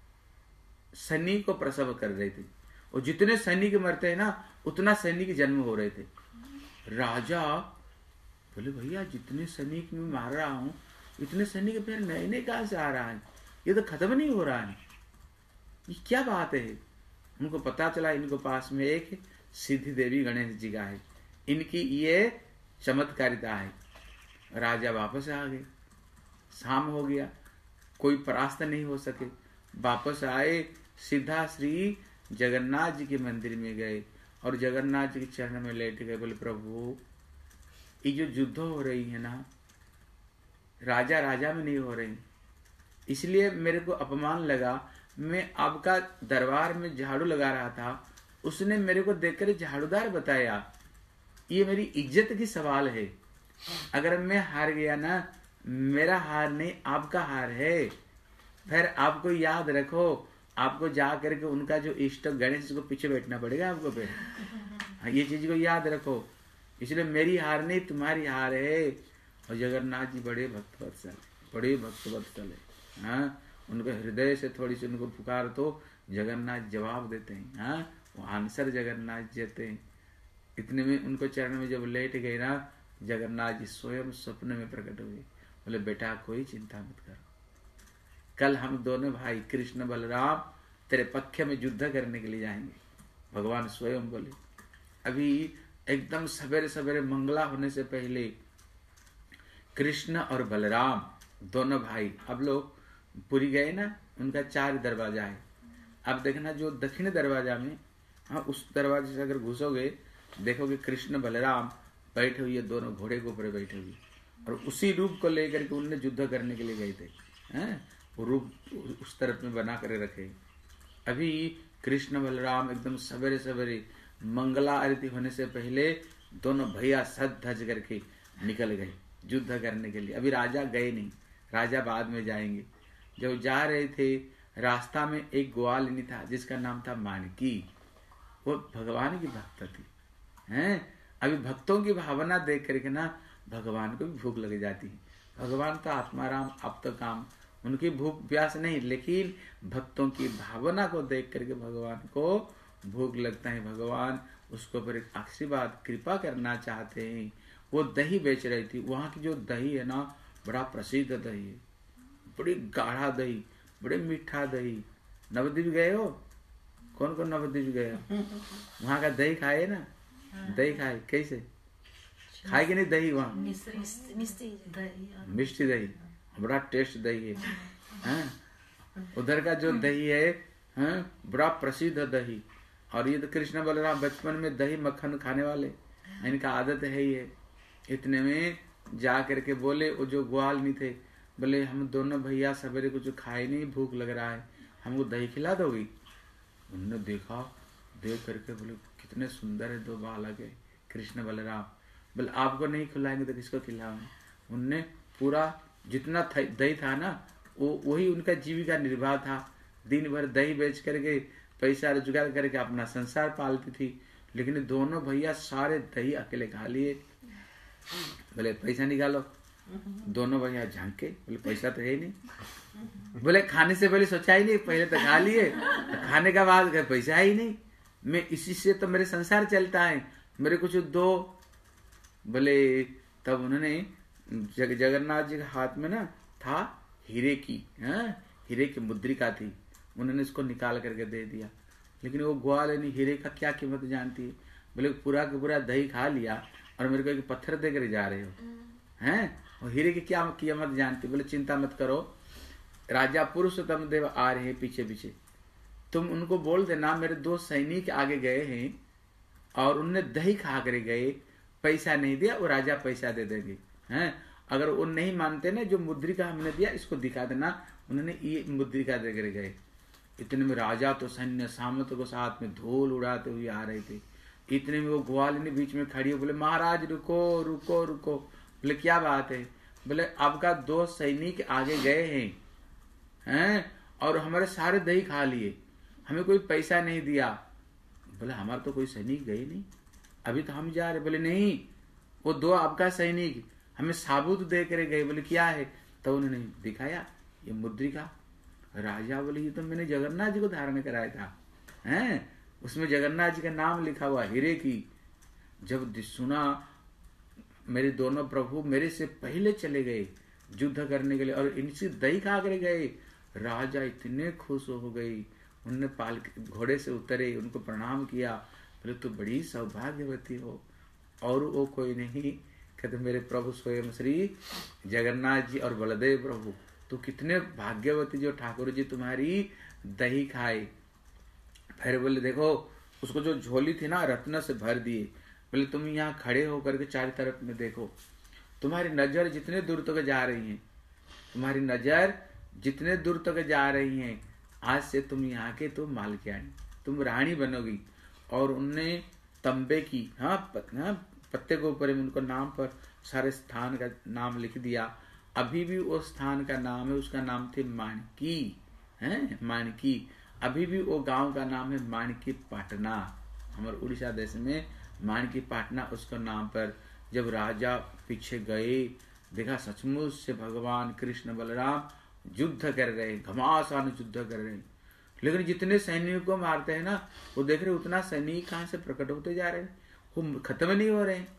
सैनिक को प्रसव कर रहे थे। और जितने सैनिक मरते हैं ना, उतना सैनिक जन्म हो रहे थे। राजा बोले भैया जितने सैनिक में मार रहा हूं, इतने सैनिक फिर नए नए कहां से आ रहा है, ये तो खत्म नहीं हो रहा है, ये क्या बात है? उनको पता चला इनको पास में एक सिद्धि देवी गणेश जी का है, इनकी ये चमत्कारिता है। राजा वापस आ गए, शाम हो गया, कोई परास्त नहीं हो सके। वापस आए, सीधा श्री जगन्नाथ जी के मंदिर में गए और जगन्नाथ जी के चरण में लेट गए। बोले प्रभु ये जो युद्ध हो रही है ना, राजा राजा में नहीं हो रही, इसलिए मेरे को अपमान लगा। मैं आपका दरबार में झाड़ू लगा रहा था, उसने मेरे को देखकर झाड़ूदार बताया। ये मेरी इज्जत की सवाल है। अगर मैं हार गया ना, मेरा हार नहीं आपका हार है। फिर आपको याद रखो, आपको जा करके उनका जो इष्ट गणेश को पीछे बैठना पड़ेगा आपको। फिर ये चीज को याद रखो। इसलिए मेरी हार नहीं तुम्हारी हार है। और जगन्नाथ जी बड़े भक्त वत्सल, बड़े भक्त वत्सल है। हाँ, उनको हृदय से थोड़ी सी उनको पुकार तो जगन्नाथ जवाब देते हैं। हाँ, वो आंसर जगन्नाथ देते हैं। इतने में उनको चरण में जब लेट गए ना, जगन्नाथ जी स्वयं स्वप्न में प्रकट हुए। बोले बेटा कोई चिंता मत करो, कल हम दोनों भाई कृष्ण बलराम तेरे पक्ष में युद्ध करने के लिए जाएंगे। भगवान स्वयं बोले। अभी एकदम सवेरे सवेरे मंगला होने से पहले कृष्ण और बलराम दोनों भाई, अब लोग पुरी गए ना, उनका चार दरवाजा है। अब देखना जो दक्षिण दरवाजा में, हाँ उस दरवाजे से अगर घुसोगे देखोगे कृष्ण बलराम बैठे हुए, दोनों घोड़े के ऊपर बैठे हुए, और उसी रूप को लेकर के उनने युद्ध करने के लिए गए थे। हैं, वो रूप उस तरफ में बना कर रखे। अभी कृष्ण बलराम एकदम सवेरे सवेरे मंगला आरती होने से पहले दोनों भैया सज धज करके निकल गए युद्ध करने के लिए। अभी राजा गए नहीं, राजा बाद में जाएंगे। जब जा रहे थे, रास्ता में एक ग्वालिनी था जिसका नाम था मानकी। वो भगवान की भक्त थी। हैं, अभी भक्तों की भावना देख करके ना भगवान को भी भूख लग जाती है। भगवान तो आत्माराम आप तो काम, उनकी भूख प्यास नहीं, लेकिन भक्तों की भावना को देख करके भगवान को भूख लगता है। भगवान उसको पर एक आशीर्वाद कृपा करना चाहते हैं। वो दही बेच रही थी। वहां की जो दही है ना, बड़ा प्रसिद्ध दही है, बड़ी गाढ़ा दही, बड़े मीठा दही। नवद्वीप गए हो? कौन कौन नवद्वीप गए हो? वहां का दही खाए ना? दही खाए, कैसे खाए कि नहीं दही? वहाँ मिष्टी दही, बड़ा टेस्ट दही है। हाँ, उधर का जो दही है, हाँ, बड़ा प्रसिद्ध दही। और ये तो कृष्ण बलराम बचपन में दही मक्खन खाने वाले, इनका आदत है ही है। इतने में जा करके बोले, वो जो ग्वाल नहीं थे, बोले हम दोनों भैया सवेरे कुछ खाए नहीं, भूख लग रहा है, हमको दही खिला दोगी? उन्होंने देखा, देख करके बोले कितने सुंदर है दो बालक है कृष्ण बलराम। बोले आपको नहीं खिलाएंगे तो किसको खिलाएंगे? उनने पूरा जितना दही था ना, वो वही उनका जीविका निर्वाह था। दिन भर दही बेच करके पैसा रोजगार करके अपना संसार पालती थी। लेकिन दोनों भैया सारे दही अकेले खा लिए। बोले पैसा निकालो। दोनों भैया झांके, बोले पैसा तो है नहीं। बोले खाने से पहले सोचा ही नहीं, पहले तो खा लिए, खाने का बाद पैसा ही नहीं। मैं इसी से तो मेरे संसार चलता है, मेरे कुछ दो। बोले तब उन्होंने जग, जगन्नाथ जी के हाथ में ना था हीरे की, हाँ, हीरे की मुद्रिका थी। उन्होंने इसको निकाल करके दे दिया। लेकिन वो ग्वालिनी हीरे का क्या कीमत जानती है? बोले पूरा का पूरा दही खा लिया और मेरे को एक पत्थर देकर जा रहे हो, हैं? और हीरे की क्या कीमत जानती? बोले चिंता मत करो, राजा पुरुषोत्तम देव आ रहे हैं पीछे पीछे, तुम उनको बोल देना मेरे दो सैनिक आगे गए हैं और उनने दही खा कर गए, पैसा नहीं दिया, वो राजा पैसा दे देंगे। हैं, अगर वो नहीं मानते ना, जो मुद्रिका हमने दिया इसको दिखा देना। उन्होंने ये मुद्रिका देकर गए। इतने में राजा तो सैन्य सामंत को साथ में धूल उड़ाते हुए आ रहे थे। इतने में वो ग्वालिनी बीच में खड़ी हो, बोले महाराज रुको रुको रुको। बोले क्या बात है? बोले आपका दो सैनिक आगे गए हैं, हैं, और हमारे सारे दही खा लिए, हमें कोई पैसा नहीं दिया। बोले हमारा तो कोई सैनिक गए नहीं, अभी तो हम जा रहे। बोले नहीं, वो दो आपका सैनिक हमें साबुत दे कर गए। बोले क्या है? तो उन्होंने दिखाया ये मुद्रिका। राजा बोले ये तो मैंने जगन्नाथ जी को धारण कराया था, हैं, उसमें जगन्नाथ जी का नाम लिखा हुआ हीरे की। जब सुना मेरे दोनों प्रभु मेरे से पहले चले गए युद्ध करने के लिए और इनसे दही खा कर गए, राजा इतने खुश हो गई। उन्होंने पाल घोड़े से उतरे, उनको प्रणाम किया। बोले तो बड़ी सौभाग्यवती हो। और वो कोई नहीं, कहते मेरे प्रभु स्वयं श्री जगन्नाथ जी और बलदेव प्रभु, तो कितने भाग्यवती जो ठाकुर जी तुम्हारी दही खाए। फिर बोले देखो, उसको जो झोली थी ना रत्न से भर दिए। बोले तुम यहाँ खड़े होकर के चारों तरफ में देखो, तुम्हारी नजर जितने दूर तक जा रही है, तुम्हारी नजर जितने दूर तक जा रही हैं, आज से तुम यहाँ के तुम मालकियानी, तुम रानी बनोगी। और उनने तंबे की हाँ, पत, हाँ पत्ते के ऊपर उनको नाम पर सारे स्थान का नाम लिख दिया। अभी भी वो स्थान का नाम है, उसका नाम थे मानकी है, मानकी। अभी भी वो गांव का नाम है मानकी पाटना। हमारे उड़ीसा देश में मानकी पाटना उसका नाम पर। जब राजा पीछे गए, देखा सचमुच से भगवान कृष्ण बलराम युद्ध कर रहे, घमासान युद्ध कर रहे। लेकिन जितने सैनिकों को मारते हैं ना, वो देख रहे उतना सैनिक कहाँ से प्रकट होते जा रहे हैं, वो खत्म नहीं हो रहे हैं।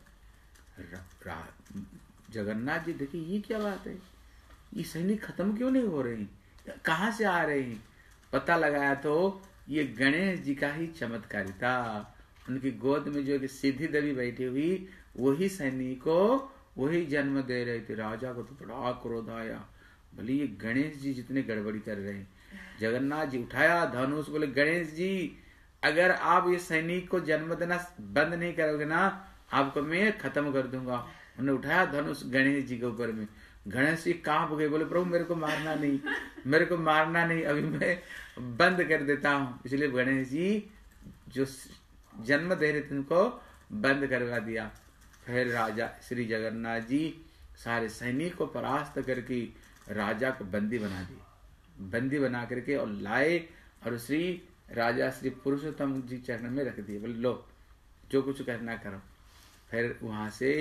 जगन्नाथ जी देखिए ये क्या बात है, ये सैनिक खत्म क्यों नहीं हो रहे हैं, कहाँ से आ रहे हैं। पता लगाया तो ये गणेश जी का ही चमत्कारिता। उनकी गोद में जो सीधी देवी बैठी हुई, वही सैनिक को वही जन्म दे रहे थे। राजा को तो बड़ा क्रोध आया, बोले ये गणेश जी जितने गड़बड़ी कर रहे हैं। जगन्नाथ जी उठाया धनुष, बोले गणेश जी अगर आप ये सैनिक को जन्म देना बंद नहीं करोगे ना, आपको मैं खत्म कर दूंगा। उन्होंने उठाया धनुष गणेश जी के ऊपर में। गणेश जी कांप गए, बोले प्रभु मेरे को मारना नहीं, मेरे को मारना नहीं, अभी मैं बंद कर देता हूँ। इसलिए गणेश जी जो जन्म दे रहे थे उनको बंद करवा दिया। फिर राजा श्री जगन्नाथ जी सारे सैनिक को परास्त करके राजा को बंदी बना दिए, बंदी बना करके और लाए और श्री राजा श्री पुरुषोत्तम जी चरण में रख दिए। बोले लो जो कुछ करना करो। फिर वहां से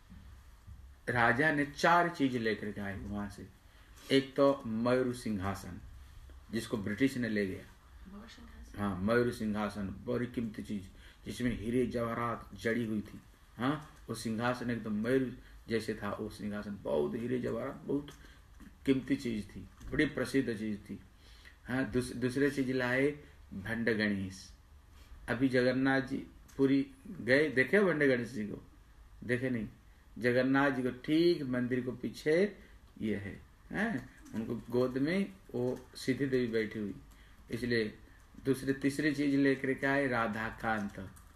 राजा ने चार चीज लेकर के आए वहां से। एक तो मयूर सिंहासन, जिसको ब्रिटिश ने ले गया। हाँ, मयूर सिंहासन बड़ी कीमती चीज, जिसमें हीरे जवाहरात जड़ी हुई थी। हाँ, वो सिंहासन एकदम मयूर जैसे था। वो सिंहासन बहुत हीरे जवाहरात, बहुत कीमती चीज थी, बड़ी प्रसिद्ध चीज थी। हाँ, दूस, दूसरे चीज लाए भंड गणेश। अभी जगन्नाथ जी पूरी गए, देखे भंड गणेश जी को? देखे नहीं। जगन्नाथ जी को ठीक मंदिर को पीछे ये है, हैं? उनको गोद में वो सीधी देवी बैठी हुई। इसलिए दूसरी तीसरी चीज लेकर के आए राधा कांत।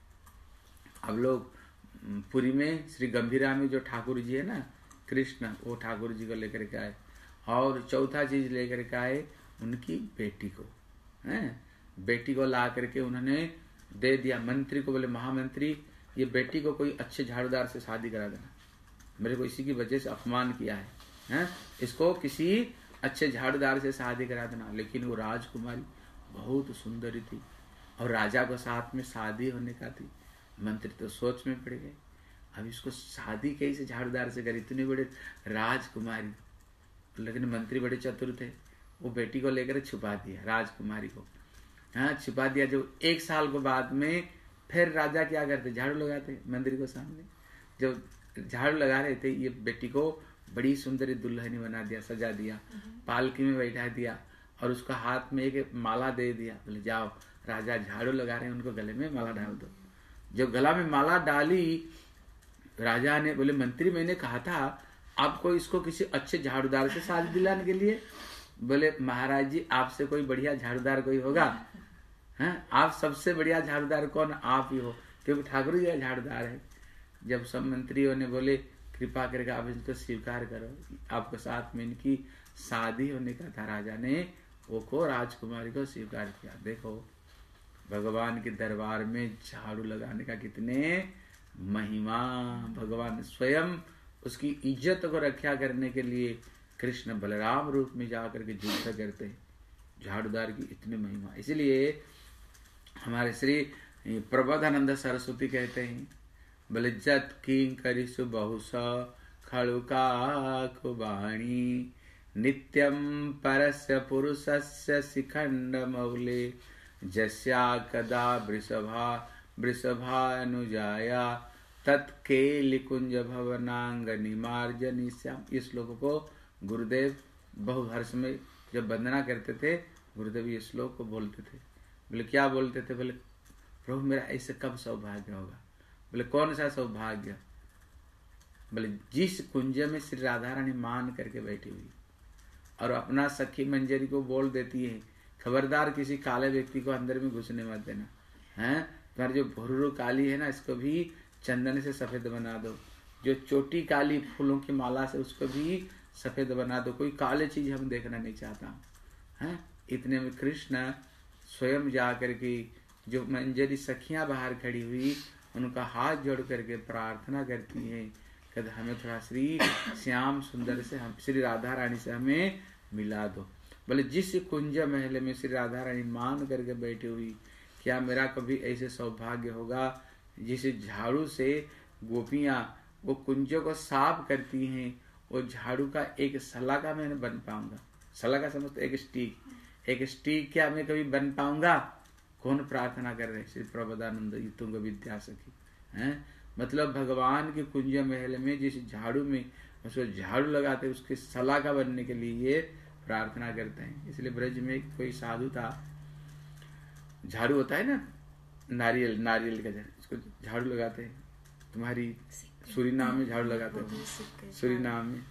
अब लोग पुरी में श्री गंभीरा में जो ठाकुर जी है ना कृष्ण, वो ठाकुर जी को लेकर के आए। और चौथा चीज लेकर के आए उनकी बेटी को, हैं? बेटी को ला करके उन्होंने दे दिया मंत्री को। बोले महामंत्री ये बेटी को कोई अच्छे झाड़ूदार से शादी करा देना, मेरे को इसी की वजह से अपमान किया है, हैं? इसको किसी अच्छे झाड़ूदार से शादी करा देना। लेकिन वो राजकुमारी बहुत सुंदरी थी और राजा को साथ में शादी होने का थी। मंत्री तो सोच में पड़ गए, अब इसको शादी कैसे झाड़ूदार से करी, इतनी बड़े राजकुमारी। लेकिन मंत्री बड़े चतुर थे, वो बेटी को लेकर छुपा दिया राजकुमारी को। हाँ, छुपा दिया। जो एक साल के बाद में फिर राजा क्या करते, झाड़ू लगाते मंदिर को सामने। जब झाड़ू लगा रहे थे, ये बेटी को बड़ी सुंदर दुल्हनी बना दिया, सजा दिया, पालकी में बैठा दिया और उसका हाथ में एक माला दे दिया। बोले जाओ, राजा झाड़ू लगा रहे हैं, उनको गले में माला डाल दो। जब गला में माला डाली, राजा ने बोले मंत्री मैंने कहा था आपको इसको किसी अच्छे झाड़ूदार से शादी दिलाने के लिए। बोले महाराज जी आपसे कोई बढ़िया झाड़ूदार कोई होगा? हैं? आप सबसे बढ़िया झाड़ूदार कौन? आप ही हो, क्योंकि ठाकुर जी का झाड़ूदार है। जब सब मंत्रियों ने बोले कृपा करके आप इनको स्वीकार करो, आपको साथ में इनकी शादी होने का था, राजा ने वो को राजकुमारी को स्वीकार किया। देखो भगवान के दरबार में झाड़ू लगाने का कितने महिमा। भगवान स्वयं उसकी इज्जत को रक्षा करने के लिए कृष्ण बलराम रूप में जाकर के युद्ध करते हैं। झाड़ूदार की इतनी महिमा। इसलिए हमारे श्री प्रबोधानंद सरस्वती कहते हैं, बोले जत किंकरि सुबहुस खड़ुका कुबाणी नित्यम परस्य पुरुषस्य शिखंड मौले जस्या कदा वृषभा वृषभानुजाया तत्केलि कुंज भवनांग निमार्जनी श्याम। इस श्लोक को गुरुदेव बहु हर्ष में जब वंदना करते थे, गुरुदेव ये श्लोक को बोलते थे। बोले क्या बोलते थे? बोले प्रभु मेरा ऐसे कब सौभाग्य होगा? बोले कौन सा सौभाग्य? बोले जिस कुंज में श्री राधा रानी मान करके बैठी हुई और अपना सखी मंजरी को बोल देती है, खबरदार किसी काले व्यक्ति को अंदर में घुसने मत देना, हैं? तुम्हारी जो भुर्रू काली है ना, इसको भी चंदन से सफेद बना दो। जो चोटी काली फूलों की माला से, उसको भी सफेद बना दो, कोई काले चीज हम देखना नहीं चाहता हैं। इतने में कृष्ण स्वयं जा करके जो मंजरी सखियां बाहर खड़ी हुई उनका हाथ जोड़ करके प्रार्थना करती हैं, कहते हमें थोड़ा श्री श्याम सुंदर से, हम श्री राधा रानी से हमें मिला दो। बोले जिस कुंज महल में श्री राधा रानी मान करके बैठी हुई, क्या मेरा कभी ऐसे सौभाग्य होगा जिस झाड़ू से गोपियां वो कुंज को साफ करती हैं, वो झाड़ू का एक सलाका मैं बन पाऊंगा। सलाका समझ तो एक स्टिक, एक स्टिक क्या मैं कभी बन पाऊंगा? कौन प्रार्थना कर रहे? श्री प्रबोधानंद जी तुंग विद्या सखी हैं। मतलब भगवान के कुंज महल में जिस झाड़ू में उसको झाड़ू लगाते उसके सलाका बनने के लिए ये प्रार्थना करते हैं। इसलिए ब्रज में कोई साधु था, झाड़ू होता है ना नारियल, नारियल का इसको झाड़ू लगाते हैं। तुम्हारी सूरीनाम में झाड़ू लगाते हैं, सूरीनाम में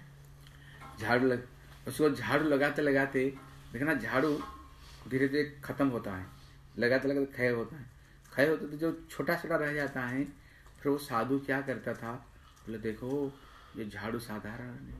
झाड़ू लग, उसको झाड़ू लगाते लगाते देखना झाड़ू धीरे धीरे खत्म होता है, लगाते लगाते क्षय होता है, क्षय होता तो जो छोटा छोटा रह जाता है। फिर वो साधु क्या करता था, बोले देखो ये झाड़ू साधारण नहीं,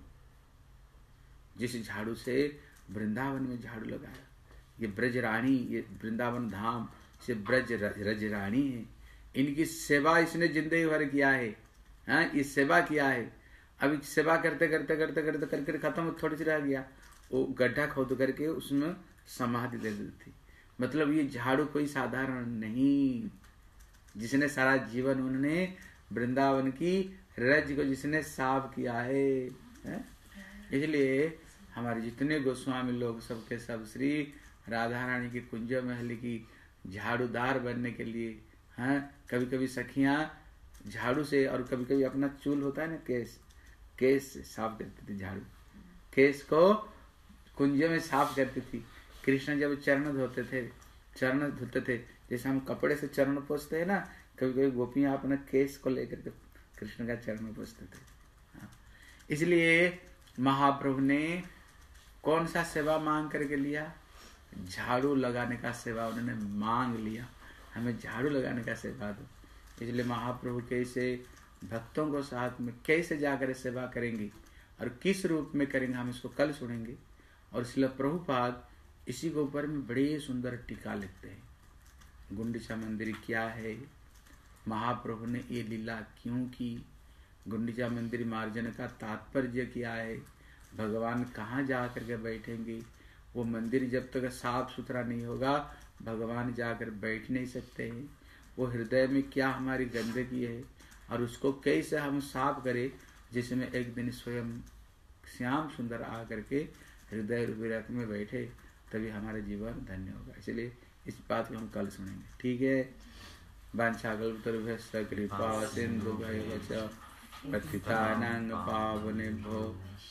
जिस झाड़ू से वृंदावन में झाड़ू लगाया, ये ब्रज रानी, ये वृंदावन धाम से ब्रज रज रानी है, इनकी सेवा इसने जिंदगी भर किया है। हाँ, ये सेवा किया है। अभी सेवा करते करते करते करते करके खत्म थोड़ी सी रह गया, वो गड्ढा खोद करके उसमें समाधि दे देती थी। मतलब ये झाड़ू कोई साधारण नहीं, जिसने सारा जीवन उन्होंने वृंदावन की रज को जिसने साफ किया है, है? इसलिए हमारे जितने गोस्वामी लोग सबके सब श्री राधा रानी की कुंज महल की झाड़ूदार बनने के लिए, हाँ, कभी कभी सखियां झाड़ू से और कभी कभी अपना चूल होता है ना केस, केस से साफ करती थी झाड़ू, केस को कुंज में साफ करती थी। कृष्ण जब चरण धोते थे, चरण धोते थे जैसे हम कपड़े से चरण पोंछते हैं ना, कभी कभी गोपियां अपना केस को लेकर के कृष्ण का चरण पोंछते थे। हाँ। इसलिए महाप्रभु ने कौन सा सेवा मांग करके लिया? झाड़ू लगाने का सेवा उन्होंने मांग लिया, हमें झाड़ू लगाने का सेवा दो। इसलिए महाप्रभु कैसे भक्तों को साथ में कैसे जाकर सेवा करेंगे और किस रूप में करेंगे, हम इसको कल सुनेंगे। और इसलिए प्रभुपाद इसी के ऊपर में बड़े सुंदर टीका लिखते हैं। गुंडीचा मंदिर क्या है, महाप्रभु ने ये लीला क्यों की, गुंडीचा मंदिर मार्जन का तात्पर्य क्या है, भगवान कहाँ जा करके बैठेंगे, वो मंदिर जब तक साफ सुथरा नहीं होगा भगवान जाकर बैठ नहीं सकते हैं। वो हृदय में क्या हमारी गंदगी है और उसको कैसे हम साफ करें, जिसमें एक दिन स्वयं श्याम सुंदर आ करके हृदय विरत में बैठे, तभी हमारा जीवन धन्य होगा। इसलिए इस बात को हम कल सुनेंगे, ठीक है। वाञ्छाकल्पतरुभ्यश्च कृपा सिन्धुभ्यश्च पतितानां पावनेभ्यो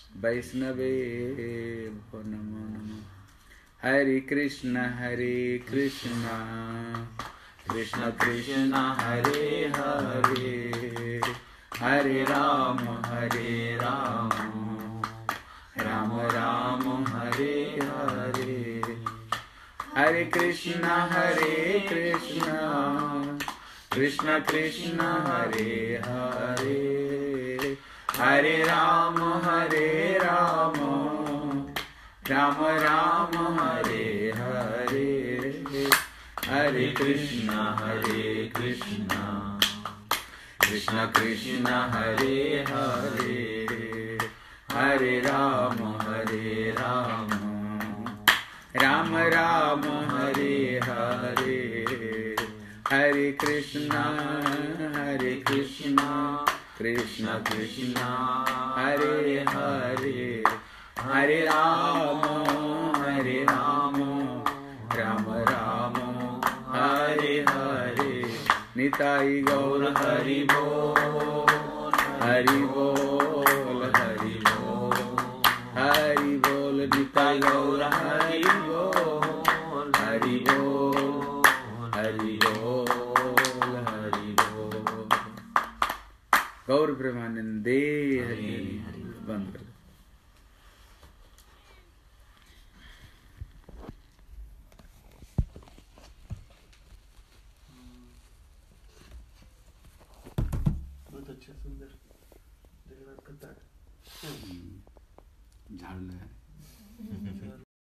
वैष्णवेभ्यो नमो नमः। हरे कृष्ण हरे कृष्ण कृष्ण कृष्ण हरे हरे, हरे राम हरे राम राम राम हरे हरे, हरे कृष्ण हरे कृष्ण कृष्ण कृष्ण हरे हरे, हरे राम हरे राम राम राम हरे हरे, हरे कृष्ण हरे कृष्ण कृष्ण कृष्ण हरे हरे, हरे राम हरे राम राम राम हरे हरे, हरे कृष्ण हरे कृष्ण कृष्ण कृष्ण हरे हरे, हरे राम हरे राम राम राम हरे हरे। निताई गौर हरि बोल, हरि बोल हरि बोल, हरि बोल निताई गौर हरि बोल, हरि बोल हरि बोल हरि बोल। गौर प्रेमानंदे हरि हरि। बंद कर। बहुत अच्छा सुंदर जगन्नाथ का तारा। झाड़ू लगा रहे।